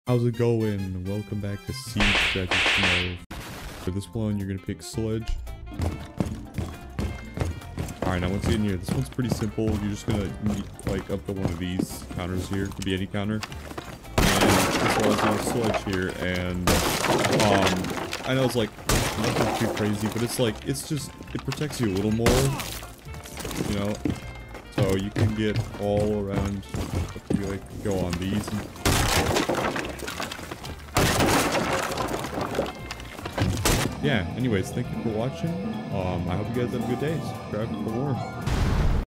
How's it going? Welcome back to Siege Strats. For this one, you're gonna pick Sledge. Alright, now once you get in here, this one's pretty simple. You're just gonna meet, like, up to one of these counters here. Could be any counter. And this one is Sledge here, and, I know it's, like, nothing too crazy, but it's, like, it protects you a little more, you know? So you can get all around, if you, like, go on these. Yeah, anyways, thank you for watching. I hope you guys have a good day. Subscribe for more.